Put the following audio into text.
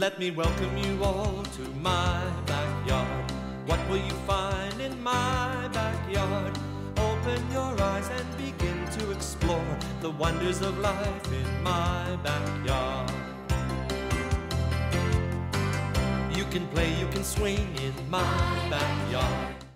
Let me welcome you all to my backyard. What will you find in my backyard? Open your eyes and begin to explore the wonders of life in my backyard. You can play, you can swing in my backyard.